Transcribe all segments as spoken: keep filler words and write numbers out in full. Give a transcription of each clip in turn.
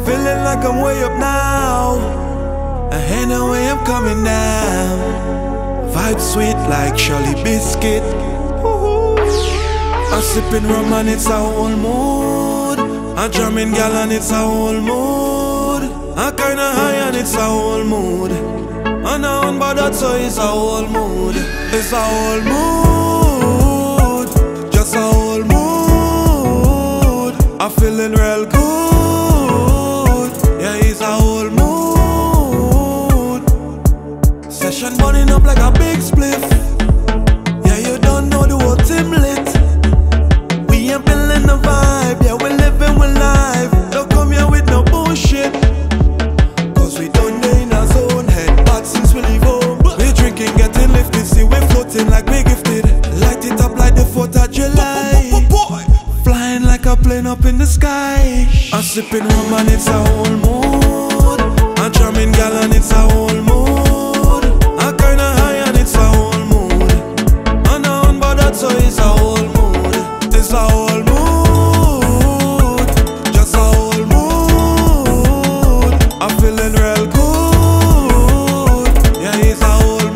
Feeling like I'm way up now. I ain't no way I'm coming down. Vibe sweet like Charlie Biscuit. I'm sipping rum and it's a whole mood. I'm drumming gal and it's a whole mood. I'm kinda high and it's a whole mood. I'm not on but that's so it's a whole mood. It's a whole mood. Just a whole mood. I'm feeling real good. Yeah, it's a whole mood. Session burning up like a big spliff. Yeah, you don't know the whole team lit. We ain't feeling the vibe. Yeah, we living with life. Don't come here with no bullshit. Cause we done day in our zone. Head back since we leave home. We drinking, getting lifted. See we floating like we gifted. Light it up like the fourth of July. Flying like a plane up in the sky. I'm sipping rum and it's a whole mood. I'm drumming gal and it's a whole mood. I'm kinda high and it's a whole mood. I'm not on but that's so it's a whole mood. It's a whole mood. Just a whole mood. I'm feeling real good. Yeah, it's a whole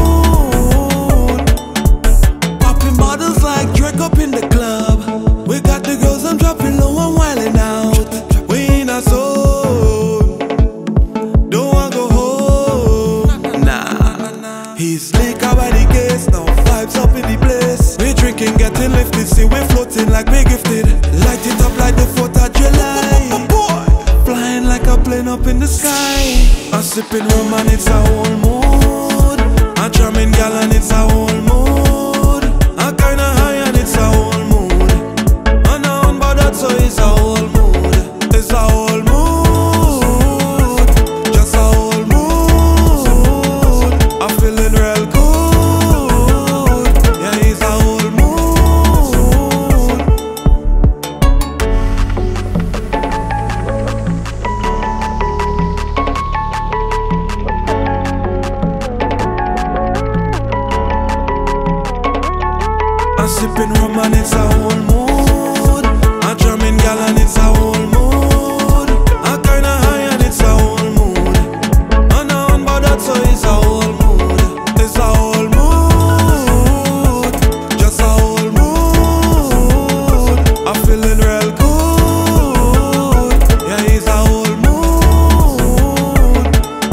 mood. Popping bottles like Drake up in the club. We got the girls, I'm dropping low and wildin' out. We in a zone. Don't wanna go home. Nah. He's slick about the case. Now vibes up in the place. We drinking, getting lifted. See we floating like we gifted. Light it up like the fourth of July. Flying like a plane up in the sky. I'm sipping rum and it's a whole mood. I'm drumming gal and it's a whole mood. I'm kinda high and it's a whole mood. I'm not on but that's so it's a whole mood. It's a whole mood. Just a whole mood. I'm feeling real good. Yeah, it's a whole mood. I'm sipping rum and it's a whole mood. I'm drumming gal and it's a whole mood. I'm kinda high and it's a whole mood. I'm not on but that's so it's a whole mood. It's a whole mood. Just a whole mood. I'm feeling real good. Yeah, it's a whole mood.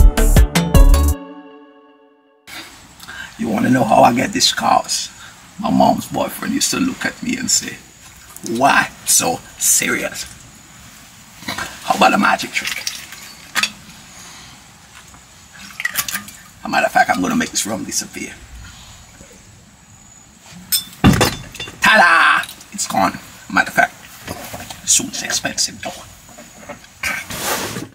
You wanna know how I get these scars? My mom's boyfriend used to look at me and say, "Why so serious?" How about a magic trick? As a matter of fact, I'm gonna make this rum disappear. Ta-da! It's gone. Matter of fact, soup's expensive though.